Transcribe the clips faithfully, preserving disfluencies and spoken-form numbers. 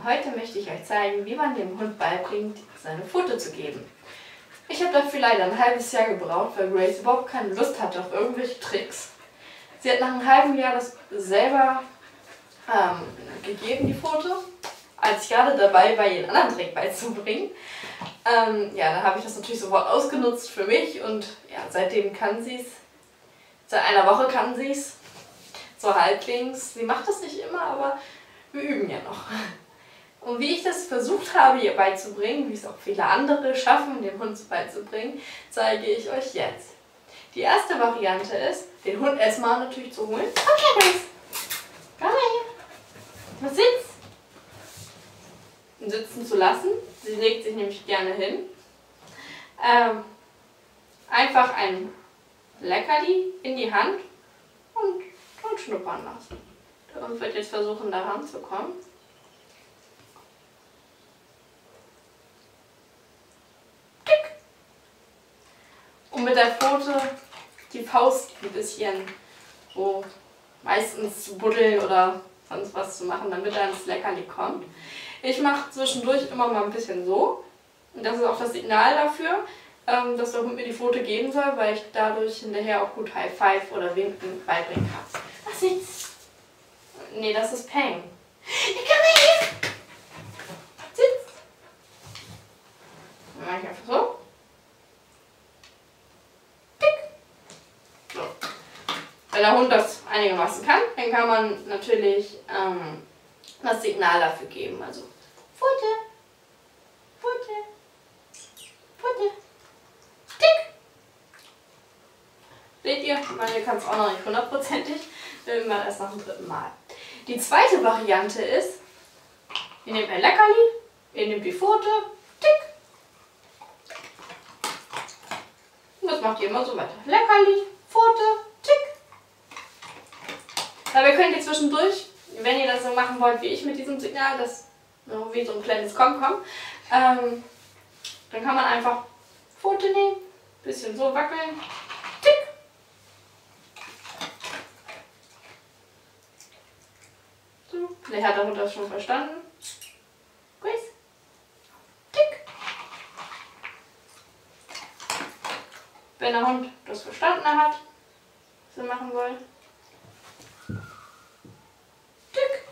Heute möchte ich euch zeigen, wie man dem Hund beibringt, seine Pfote zu geben. Ich habe dafür leider ein halbes Jahr gebraucht, weil Grace überhaupt keine Lust hatte auf irgendwelche Tricks. Sie hat nach einem halben Jahr das selber ähm, gegeben, die Pfote, als ich gerade dabei war, ihr einen anderen Trick beizubringen. Ähm, ja, dann habe ich das natürlich sofort ausgenutzt für mich und ja, seitdem kann sie es. Seit einer Woche kann sie es. So halbwegs. Sie macht das nicht immer, aber wir üben ja noch. Und wie ich das versucht habe, ihr beizubringen, wie es auch viele andere schaffen, dem Hund beizubringen, zeige ich euch jetzt. Die erste Variante ist, den Hund erstmal natürlich zu holen. Komm her, Grace! Komm her hier! Du sitzt! Und sitzen zu lassen. Sie legt sich nämlich gerne hin. Ähm, einfach ein Leckerli in die Hand und, und schnuppern lassen. Der Hund wird jetzt versuchen, da ranzukommen. Tick! Und mit der Pfote die Faust ein bisschen so meistens zu buddeln oder sonst was zu machen, damit er ins Leckerli kommt. Ich mache zwischendurch immer mal ein bisschen so. Und das ist auch das Signal dafür, dass der Hund mir die Pfote geben soll, weil ich dadurch hinterher auch gut High Five oder Winken beibringen kann. Was jetzt? Nee, das ist Peng. Komm mal hier! Sitz! Dann mache ich einfach so. Tick! So. Wenn der Hund das einigermaßen kann, dann kann man natürlich ähm, das Signal dafür geben. Also Pfote! Pfote! Pfote! Seht ihr, meine kann es auch noch nicht hundertprozentig, üben wir erst nach dem dritten Mal. Die zweite Variante ist, ihr nehmt ein Leckerli, ihr nehmt die Pfote, tick. Und das macht ihr immer so weiter. Leckerli, Pfote, tick. Dabei könnt ihr zwischendurch, wenn ihr das so machen wollt wie ich mit diesem Signal, das so wie so ein kleines Kom-Kom, ähm, dann kann man einfach Pfote nehmen, bisschen so wackeln, tick. Vielleicht hat der Hund das schon verstanden. Grace. Tick. Wenn der Hund das verstanden hat, was er machen soll. Tick.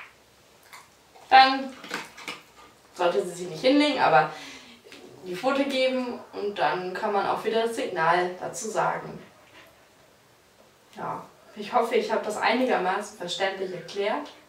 Dann sollte sie sich nicht hinlegen, aber die Pfote geben und dann kann man auch wieder das Signal dazu sagen. Ja, ich hoffe, ich habe das einigermaßen verständlich erklärt.